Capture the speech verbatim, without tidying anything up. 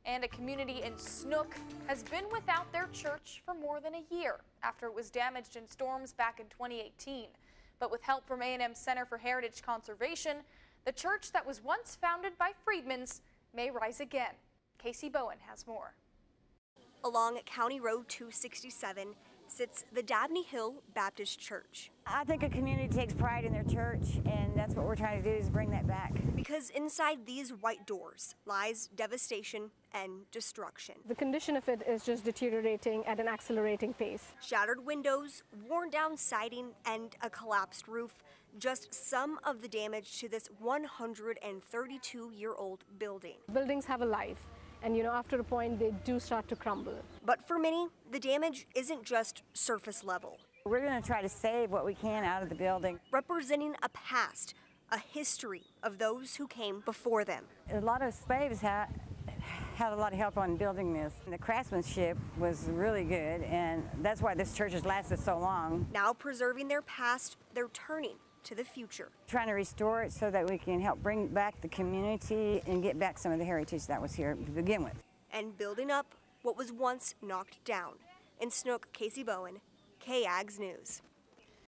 And a community in Snook has been without their church for more than a year after it was damaged in storms back in twenty eighteen. But with help from A and M Center for Heritage Conservation, the church that was once founded by Freedmen's may rise again. Casey Bowen has more. Along County Road two sixty-seven sits the Dabney Hill Baptist Church. I think a community takes pride in their church, and that's what we're trying to do, is bring that back. Because inside these white doors lies devastation and destruction. The condition of it is just deteriorating at an accelerating pace. Shattered windows, worn down siding, and a collapsed roof. Just some of the damage to this one hundred thirty-two year old building. Buildings have a life. And, you know, after a point, they do start to crumble. But for many, the damage isn't just surface level. We're going to try to save what we can out of the building. Representing a past, a history of those who came before them. A lot of slaves had, had a lot of help on building this. And the craftsmanship was really good, and that's why this church has lasted so long. Now preserving their past, they're turning to the future. Trying to restore it so that we can help bring back the community and get back some of the heritage that was here to begin with. And building up what was once knocked down. In Snook, Casey Bowen, K A G S News.